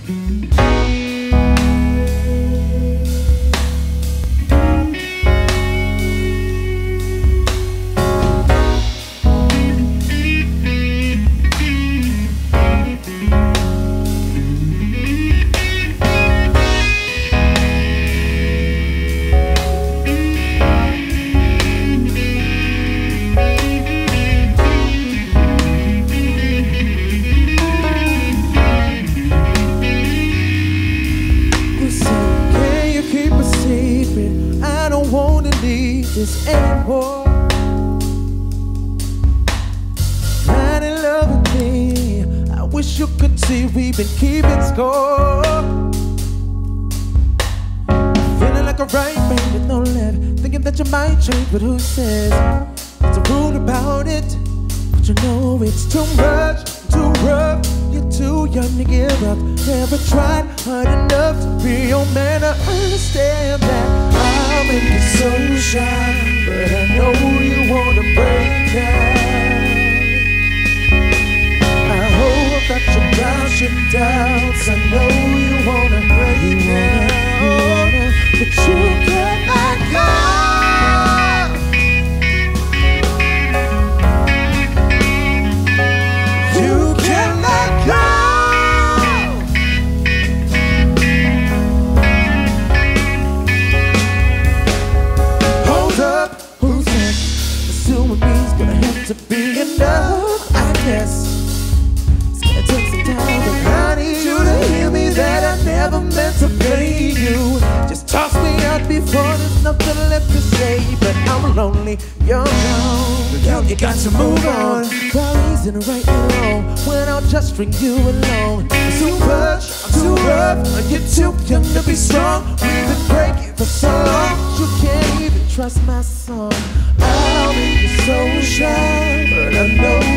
This anymore. Not in love with me. I wish you could see we've been keeping score. Feeling like a right man with no left, thinking that you might change, but who says there's a rule about it? But you know it's too much, too rough. You're too young to give up. Never tried hard enough to be your man. I understand that I'll make you so shy, but I know you wanna break down. I hope that you doubts your doubts. I know you wanna break down, but you can't let go. You can't let go. To be enough, I guess it's gonna take some time, but I need you to hear me that I never meant to play you. Just toss me out before there's nothing left to say. But I'm lonely, you're gone. Girl, you got to move on. Well, easy to right and wrong when I'll just string you along. It's too much, I'm too rough, and you're too young to be strong. We've been breaking for so long, you can't even trust my song. I'll make you so shy, but I know